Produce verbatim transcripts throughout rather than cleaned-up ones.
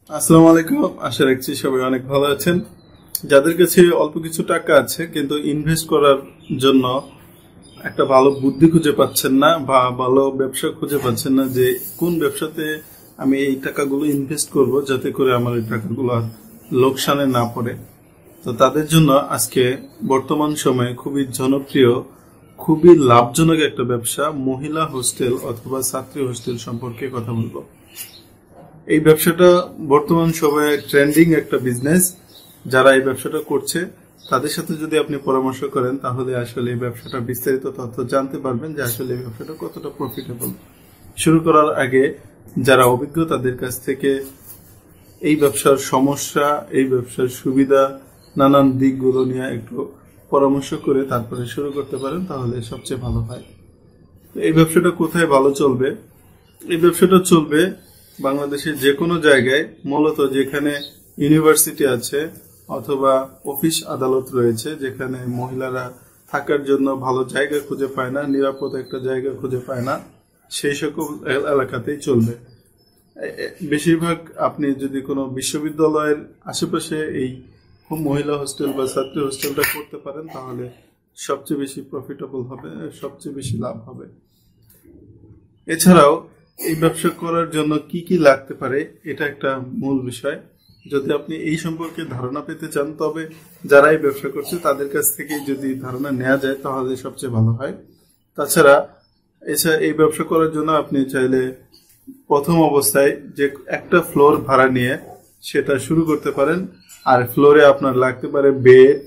আসসালামু আলাইকুম। আশা রাখছি সবাই অনেক ভালো আছেন। যাদের কাছে অল্প কিছু টাকা আছে কিন্তু ইনভেস্ট করার জন্য একটা ভালো বুদ্ধি খুঁজে পাচ্ছেন না বা ভালো ব্যবসা খুঁজে পাচ্ছেন না যে কোন ব্যবসাতে আমি এই টাকাগুলো ইনভেস্ট করব যাতে করে আমার এই টাকাগুলো লোকসানে না পড়ে, তো তাদের জন্য আজকে বর্তমান সময়ে খুবই জনপ্রিয়, খুবই লাভজনক একটা ব্যবসা মহিলা হোস্টেল অথবা ছাত্রী হোস্টেল সম্পর্কে কথা বলবো। এই ব্যবসাটা বর্তমান সময়ে ট্রেন্ডিং একটা বিজনেস। যারা এই ব্যবসাটা করছে তাদের সাথে যদি আপনি পরামর্শ করেন তাহলে আসলে এই ব্যবসাটা বিস্তারিত তথ্য জানতে পারবেন যে আসলে এই ব্যবসাটা কতটা প্রফিটেবল। শুরু করার আগে যারা অভিজ্ঞ তাদের কাছ থেকে এই ব্যবসার সমস্যা, এই ব্যবসার সুবিধা, নানান দিকগুলো নিয়ে একটু পরামর্শ করে তারপরে শুরু করতে পারেন তাহলে সবচেয়ে ভালো হয়। এই ব্যবসাটা কোথায় ভালো চলবে? এই ব্যবসাটা চলবে বাংলাদেশের যে কোনো জায়গায়, মূলত যেখানে ইউনিভার্সিটি আছে অথবা অফিস আদালত রয়েছে, যেখানে মহিলারা থাকার জন্য ভালো জায়গা খুঁজে পায় না, নিরাপদ একটা জায়গা খুঁজে পায় না, সেই সকল এলাকাতেই চলবে। বেশিরভাগ আপনি যদি কোনো বিশ্ববিদ্যালয়ের আশেপাশে এই মহিলা হোস্টেল বা ছাত্রী হোস্টেলটা করতে পারেন তাহলে সবচেয়ে বেশি প্রফিটেবল হবে, সবচেয়ে বেশি লাভ হবে। এছাড়াও এই ব্যবসা করার জন্য কি কি লাগতে পারে এটা একটা মূল বিষয়। যদি আপনি এই সম্পর্কে ধারণা পেতে চান তবে যারা এই ব্যবসা করছে তাদের কাছ থেকে যদি ধারণা নেওয়া যায় তাহলে সবচেয়ে ভালো হয়। তাছাড়া এছাড়া এই ব্যবসা করার জন্য আপনি চাইলে প্রথম অবস্থায় যে একটা ফ্লোর ভাড়া নিয়ে সেটা শুরু করতে পারেন। আর ফ্লোরে আপনার লাগতে পারে বেড,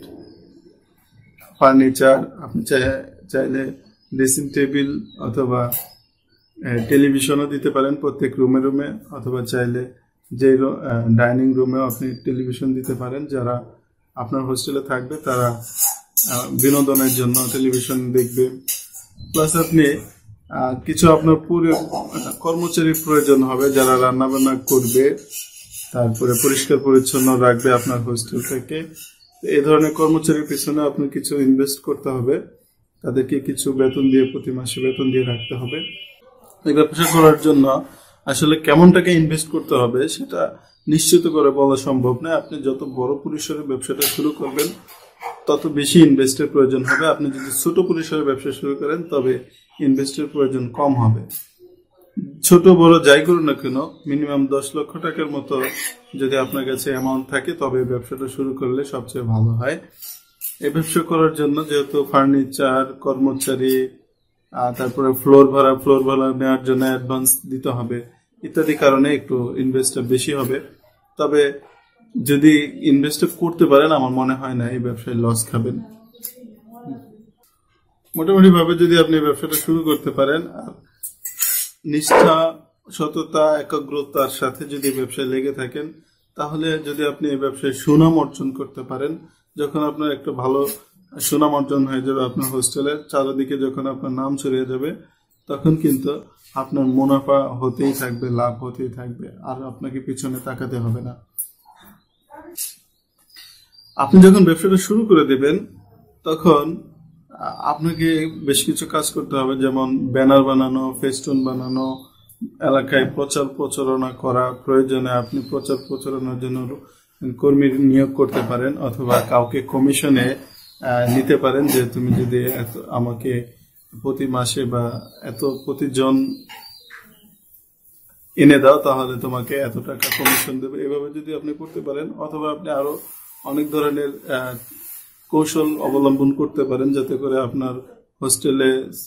ফার্নিচার, আপনি চাইলে ড্রেসিং টেবিল অথবা টেলিভিশনও দিতে পারেন প্রত্যেক রুমে রুমে, অথবা চাইলে যে ডাইনিং রুমেও আপনি টেলিভিশন দিতে পারেন। যারা আপনার হোস্টেলে থাকবে তারা বিনোদনের জন্য টেলিভিশন দেখবে। প্লাস আপনি কিছু আপনার পুরো কর্মচারীর প্রয়োজন হবে যারা রান্না বান্না করবে, তারপরে পরিষ্কার পরিচ্ছন্ন রাখবে আপনার হোস্টেলটাকে। এই ধরনের কর্মচারীর পিছনে আপনি কিছু ইনভেস্ট করতে হবে, তাদেরকে কিছু বেতন দিয়ে প্রতি মাসে বেতন দিয়ে রাখতে হবে। এই ব্যবসা করার জন্য আসলে কেমন টাকা ইনভেস্ট করতে হবে সেটা নিশ্চিত করে বলা সম্ভব না। আপনি যত বড় পরিসরে ব্যবসাটা শুরু করবেন তত বেশি ইনভেস্টের প্রয়োজন হবে। আপনি যদি ছোট পরিসরে ব্যবসা শুরু করেন তবে ইনভেস্টের প্রয়োজন কম হবে। ছোট বড় যাই করুন না কেন মিনিমাম দশ লক্ষ টাকার মতো যদি আপনার কাছে অ্যামাউন্ট থাকে তবে ব্যবসাটা শুরু করলে সবচেয়ে ভালো হয়। এই ব্যবসা করার জন্য যেহেতু ফার্নিচার, কর্মচারী, তারপরে ফ্লোর ভাড়া, ফ্লোর ভাড়া নেওয়ার জন্য অ্যাডভান্স দিতে হবে ইত্যাদি কারণে একটু ইনভেস্টটা বেশি হবে। তবে যদি ইনভেস্ট করতে পারেন আমার মনে হয় না এই ব্যবসায় লস খাবেন। মোটামুটি ভাবে যদি আপনি ব্যবসাটা শুরু করতে পারেন আর নিষ্ঠা, সততা, একাগ্রতার সাথে যদি ব্যবসায় লেগে থাকেন তাহলে যদি আপনি এই ব্যবসায় সুনাম অর্জন করতে পারেন, যখন আপনার একটা ভালো সুনাম অর্জন হয়ে যাবে আপনার হোস্টেলের চারিদিকে, যখন আপনার নাম ছড়িয়ে যাবে তখন কিন্তু আপনার মুনাফা হতেই থাকবে, লাভ হতেই থাকবে, আর আপনাকে পিছনে তাকাতে হবে না। আপনি যখন ব্যবসাটা শুরু করে দেবেন তখন আপনাকে বেশ কিছু কাজ করতে হবে, যেমন ব্যানার বানানো, ফেস্টুন বানানো, এলাকায় প্রচার প্রচারণা করা, প্রয়োজনে আপনি প্রচার প্রচারণার জন্য কর্মী নিয়োগ করতে পারেন অথবা কাউকে কমিশনে নিতে পারেন যে তুমি যদি এত আমাকে প্রতি মাসে বা এত প্রতিজন এনে দাও তাহলে তোমাকে এত টাকা কমিশন দেবে। এভাবে যদি আপনি করতে পারেন, অথবা আপনি আরো অনেক ধরনের কৌশল অবলম্বন করতে পারেন যাতে করে আপনার হোস্টেলে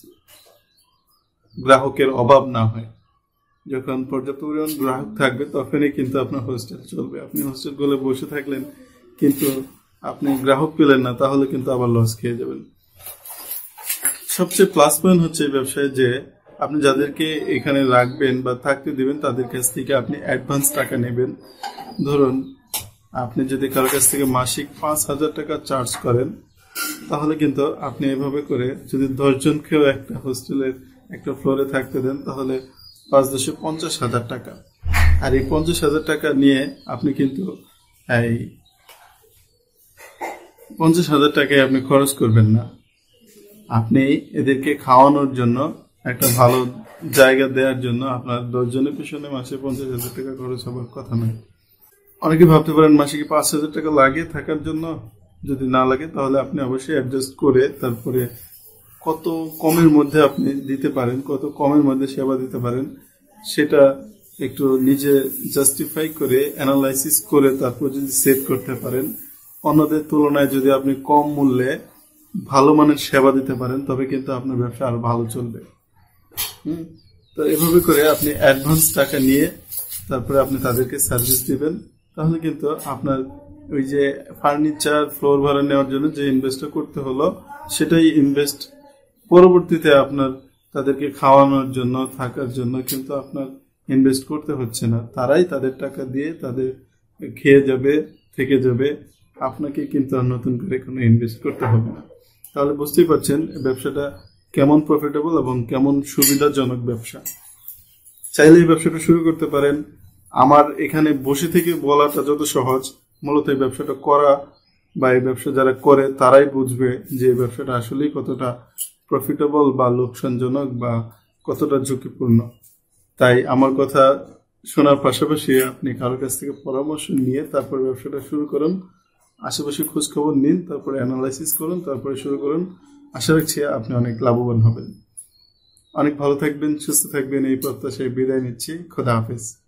গ্রাহকের অভাব না হয়। যখন পর্যাপ্ত পরিমাণ গ্রাহক থাকবে তখনই কিন্তু আপনার হোস্টেল চলবে। আপনি হোস্টেল গুলো বসে থাকলেন কিন্তু আপনি গ্রাহক পেলেন না তাহলে কিন্তু আবার লস খেয়ে যাবেন। সবচেয়ে প্লাস পয়েন্ট হচ্ছে এই ব্যবসায় যে আপনি যাদেরকে এখানে রাখবেন বা থাকতে দিবেন তাদের কাছ থেকে আপনি অ্যাডভান্স টাকা নেবেন। ধরুন আপনি যদি কারোর কাছ থেকে মাসিক পাঁচ হাজার টাকা চার্জ করেন তাহলে কিন্তু আপনি এভাবে করে যদি দশ জনকেও একটা হোস্টেলের একটা ফ্লোরে থাকতে দেন তাহলে পাঁচ দশে পঞ্চাশ হাজার টাকা। আর এই পঞ্চাশ হাজার টাকা নিয়ে আপনি কিন্তু এই পঞ্চাশ হাজার টাকায় আপনি খরচ করবেন না, আপনি এদেরকে খাওয়ানোর জন্য একটা ভালো জায়গা দেওয়ার জন্য আপনার দশ জনের পিছনে মাসে পঞ্চাশ হাজার টাকা খরচ হবার কথা নয়। অনেকে ভাবতে পারেন মাসে কি পাঁচ হাজার টাকা লাগে থাকার জন্য? যদি না লাগে তাহলে আপনি অবশ্যই অ্যাডজাস্ট করে তারপরে কত কমের মধ্যে আপনি দিতে পারেন, কত কমের মধ্যে সেবা দিতে পারেন সেটা একটু নিজে জাস্টিফাই করে অ্যানালাইসিস করে তারপর যদি সেট করতে পারেন, অন্যদের তুলনায় যদি আপনি কম মূল্যে ভালো মানের সেবা দিতে পারেন তবে কিন্তু আপনার ব্যবসা আরো ভালো চলবে। হুম তো এভাবে করে আপনি অ্যাডভান্স টাকা নিয়ে তারপরে আপনি তাদেরকে সার্ভিস দিবেন, তাহলে কিন্তু আপনার ওই যে ফার্নিচার ফ্লোর ভাড়া নেওয়ার জন্য যে ইনভেস্টটা করতে হলো সেটাই ইনভেস্ট পরবর্তীতে আপনার তাদেরকে খাওয়ানোর জন্য থাকার জন্য কিন্তু আপনার ইনভেস্ট করতে হচ্ছে না, তারাই তাদের টাকা দিয়ে তাদের খেয়ে যাবে থেকে যাবে, আপনাকে কিন্তু আর নতুন করে কোনো ইনভেস্ট করতে হবে না। তাহলে বুঝতেই পারছেন ব্যবসাটা কেমন প্রফিটেবল এবং কেমন সুবিধাজনক ব্যবসা। চাইলে এই ব্যবসাটা শুরু করতে পারেন। আমার এখানে বসে থেকে বলাটা যত সহজ, মূলত এই ব্যবসাটা করা বা এই ব্যবসা যারা করে তারাই বুঝবে যে এই ব্যবসাটা আসলেই কতটা প্রফিটেবল বা লোকসানজনক বা কতটা ঝুঁকিপূর্ণ। তাই আমার কথা শোনার পাশাপাশি আপনি কারোর কাছ থেকে পরামর্শ নিয়ে তারপর ব্যবসাটা শুরু করুন, আশেপাশে খোঁজ খবর নিন, তারপরে অ্যানালাইসিস করুন, তারপরে শুরু করুন। আশা রাখছি আপনি অনেক লাভবান হবেন। অনেক ভালো থাকবেন, সুস্থ থাকবেন এই প্রত্যাশায় বিদায় নিচ্ছি। খোদা হাফেজ।